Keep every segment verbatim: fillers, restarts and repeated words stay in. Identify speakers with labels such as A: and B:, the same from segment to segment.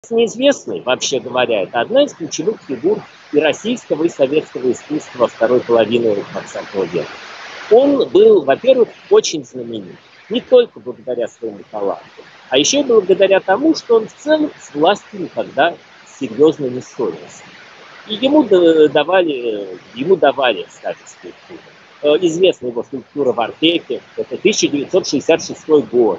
A: Неизвестный, вообще говоря, это одна из ключевых фигур и российского, и советского искусства второй половины двадцатого века. Он был, во-первых, очень знаменит, не только благодаря своему таланту, а еще и благодаря тому, что он в целом с властью никогда серьезно не ссорился. И ему давали, ему давали ставить скульптуру. Известна его скульптура в Артеке, это тысяча девятьсот шестьдесят шестой год.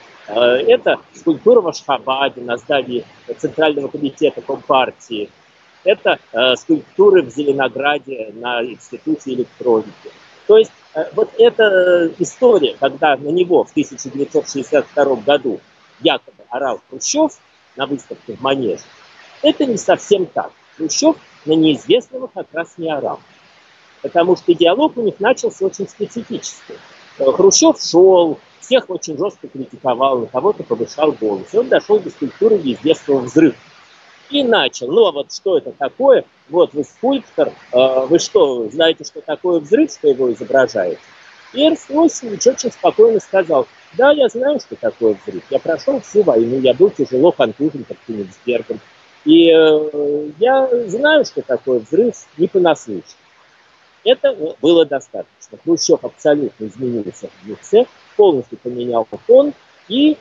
A: Это скульптура в Ашхабаде на здании Центрального комитета Компартии. Это э, скульптуры в Зеленограде на Институте электроники. То есть э, вот эта история, когда на него в тысяча девятьсот шестьдесят втором году якобы орал Хрущев на выставке в Манеже, это не совсем так. Хрущев на неизвестного как раз не орал. Потому что диалог у них начался очень специфически. Хрущев шел, всех очень жестко критиковал, на кого-то повышал голос. И он дошел до скульптуры неизвестного взрыва. И начал, ну а вот что это такое? Вот вы скульптор, э, вы что, знаете, что такое взрыв, что его изображает? И Эрнст Иосифович очень спокойно сказал: да, я знаю, что такое взрыв. Я прошел всю войну, я был тяжело контужен под Кёнигсбергом. И э, я знаю, что такое взрыв, не понаслышке. Это было достаточно. Хрущев абсолютно изменился в лице, полностью поменял тон, и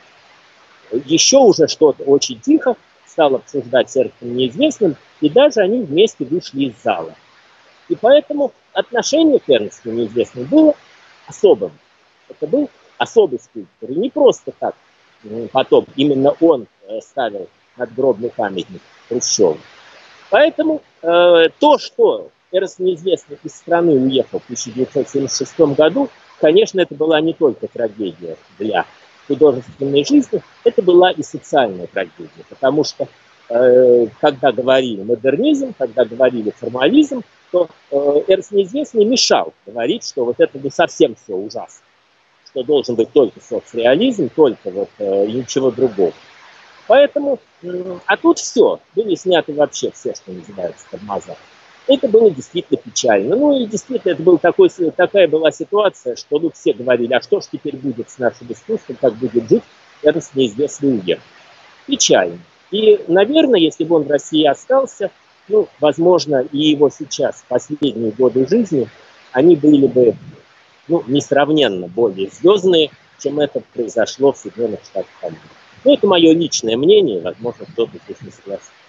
A: еще уже что-то очень тихо стал обсуждать с Эрнстом Неизвестным, и даже они вместе вышли из зала. И поэтому отношение к Эрнсту Неизвестному было особым. Это был особый скульптор. И не просто так потом именно он ставил надгробный памятник Хрущеву. Поэтому э, то, что Эрнст Неизвестный из страны уехал в тысяча девятьсот семьдесят шестом году, конечно, это была не только трагедия для художественной жизни, это была и социальная трагедия, потому что э, когда говорили модернизм, когда говорили формализм, то э, Эрнст Неизвестный мешал говорить, что вот это не совсем все ужасно, что должен быть только соцреализм, только вот э, ничего другого. Поэтому, э, а тут все, были сняты вообще все, что называется, тормоза. Это было действительно печально. Ну и действительно, это был такой, такая была ситуация, что ну, все говорили, а что ж теперь будет с нашим искусством, как будет жить Эрнст Неизвестный уехал. Печально. И, наверное, если бы он в России остался, ну, возможно, и его сейчас, последние годы жизни, они были бы ну, несравненно более звездные, чем это произошло в Соединенных Штатах Америки. Ну, это мое личное мнение, возможно, кто-то здесь не согласится.